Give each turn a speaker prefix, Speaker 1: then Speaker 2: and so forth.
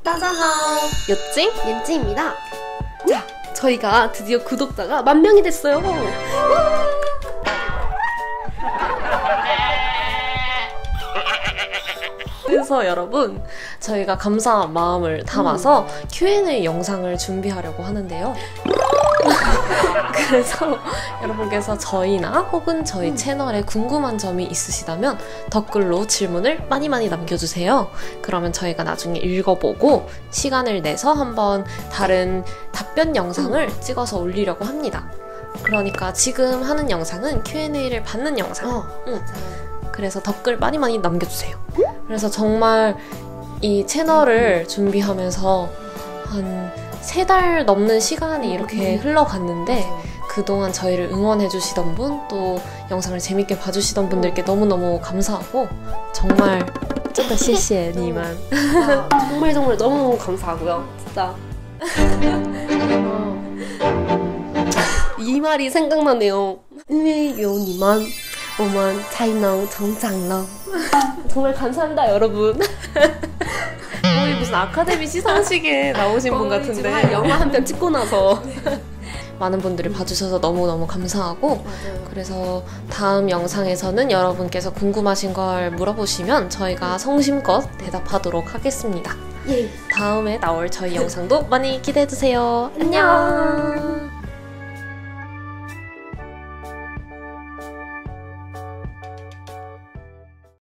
Speaker 1: 따자하
Speaker 2: 요찡?
Speaker 1: 옌찌입니다. 자, 저희가 드디어 구독자가 10,000명이 됐어요.
Speaker 2: 그래서 여러분, 저희가 감사한 마음을 담아서 Q&A 영상을 준비하려고 하는데요. 그래서 여러분께서 저희나 혹은 저희 채널에 궁금한 점이 있으시다면 댓글로 질문을 많이 남겨주세요. 그러면 저희가 나중에 읽어보고 시간을 내서 한번 다른 답변 영상을 찍어서 올리려고 합니다. 그러니까 지금 하는 영상은 Q&A를 받는 영상. 그래서 댓글 많이 남겨주세요. 그래서 정말 이 채널을 준비하면서 한 3달 넘는 시간이 이렇게 흘러갔는데 그동안 저희를 응원해주시던 분, 또 영상을 재밌게 봐주시던 분들께 너무너무 감사하고 정말 진짜 시시해니만
Speaker 1: 정말 너무 감사하고요. 진짜 이 말이 생각나네요. 因为有你们我们才能成长了. 정말 감사합니다, 여러분.
Speaker 2: 거의 무슨 아카데미 시상식에 나오신 분 같은데
Speaker 1: 영화 한 편 찍고 나서
Speaker 2: 많은 분들이 봐주셔서 너무너무 감사하고
Speaker 1: 맞아요.
Speaker 2: 그래서 다음 영상에서는 여러분께서 궁금하신 걸 물어보시면 저희가 성심껏 대답하도록 하겠습니다.
Speaker 1: 예.
Speaker 2: 다음에 나올 저희 영상도 많이 기대해주세요. 안녕.